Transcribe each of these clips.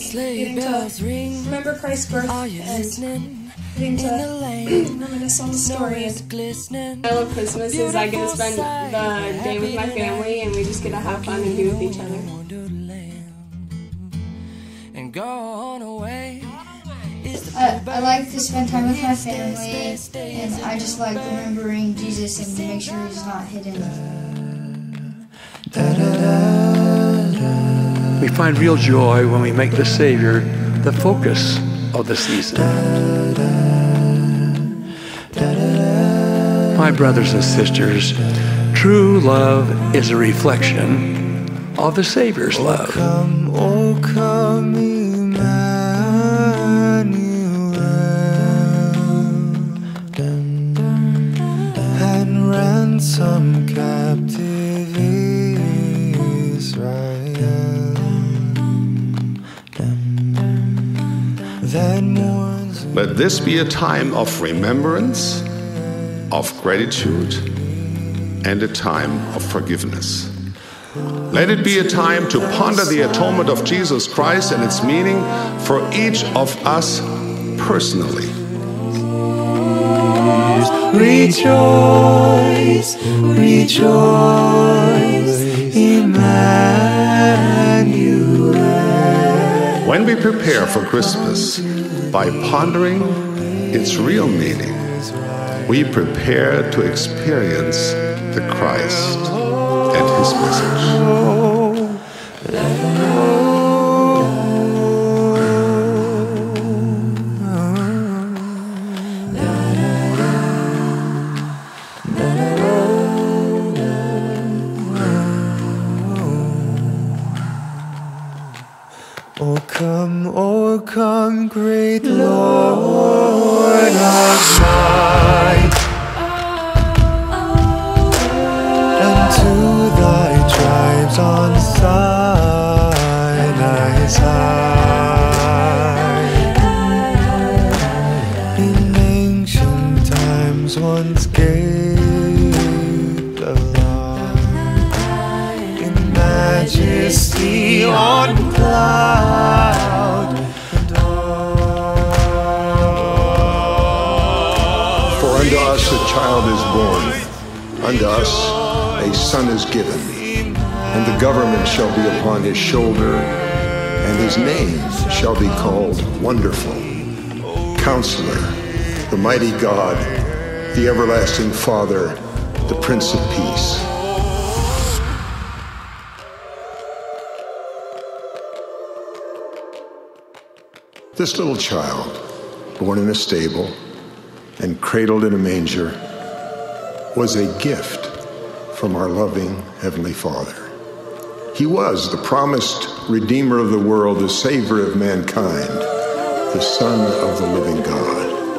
getting to remember Christ's birth and getting to reminisce on the story. I love Christmas is I get to spend the day with my family and we just get to have fun and be with each other. I like to spend time with my family, and I just like remembering Jesus and make sure he's not hidden. We find real joy when we make the Savior the focus of the season. My brothers and sisters, true love is a reflection of the Savior's love. Oh come, Emmanuel, and ransom captive Israel. Let this be a time of remembrance, of gratitude, and a time of forgiveness. Let it be a time to ponder the atonement of Jesus Christ and its meaning for each of us personally. Rejoice, rejoice, Emmanuel. When we prepare for Christmas by pondering its real meaning, we prepare to experience the Christ and his message. Oh come, great Lord of might, and to thy tribes on Sinai's high, in ancient times once gave the law, in majesty on cloud and For unto us a child is born, unto us a son is given, and the government shall be upon his shoulder, and his name shall be called Wonderful, Counselor, the Mighty God, the Everlasting Father, the Prince of Peace. This little child, born in a stable and cradled in a manger, was a gift from our loving Heavenly Father. He was the promised Redeemer of the world, the Savior of mankind, the Son of the living God.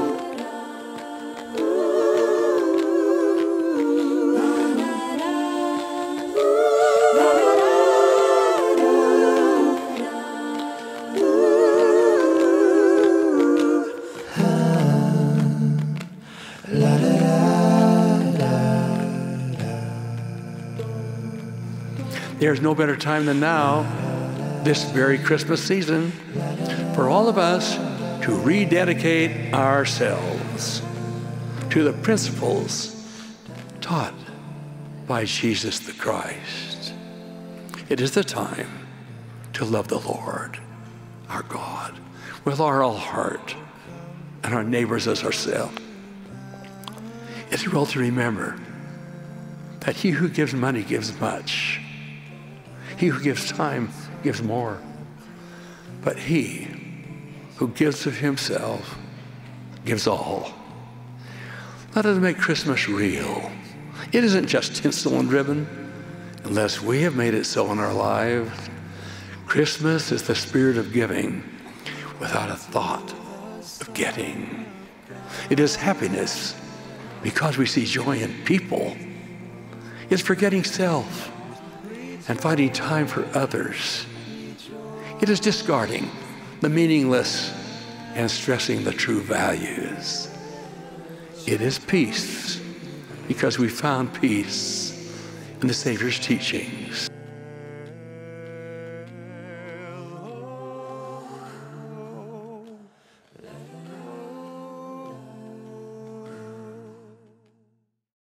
There's no better time than now, this very Christmas season, for all of us to rededicate ourselves to the principles taught by Jesus the Christ. It is the time to love the Lord, our God, with our whole heart, and our neighbors as ourselves. It's well to remember that he who gives money gives much. He who gives time gives more. But he who gives of himself gives all. Let us make Christmas real. It isn't just tinsel and ribbon, unless we have made it so in our lives. Christmas is the spirit of giving without a thought of getting. It is happiness because we see joy in people. It's forgetting self and finding time for others. It is discarding the meaningless and stressing the true values. It is peace because we found peace in the Savior's teachings.